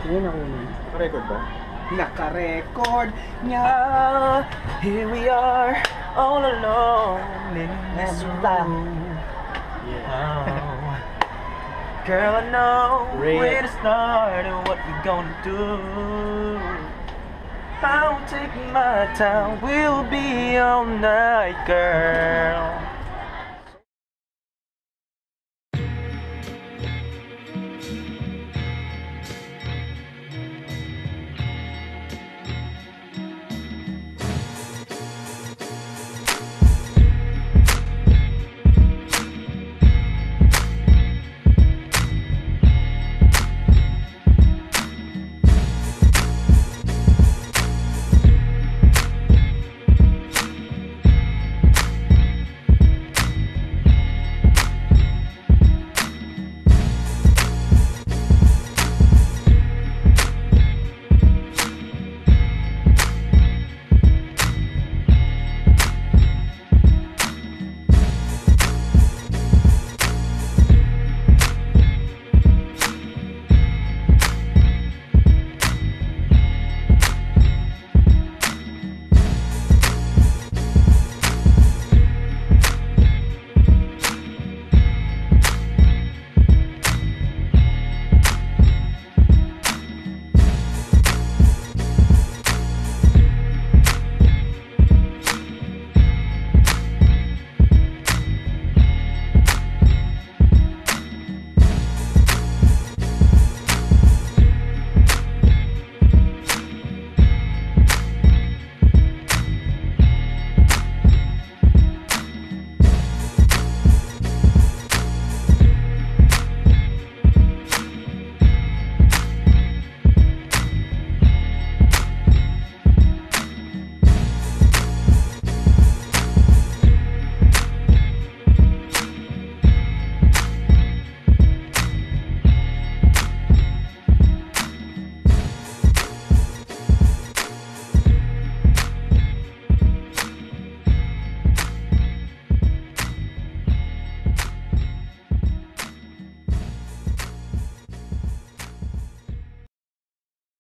Ngayon ako na. Naka-record ba? Naka-record niya. Here we are, all alone in this room. Oh. Girl, I know where to start and what we gonna do. I'll take my time, we'll be all night, girl.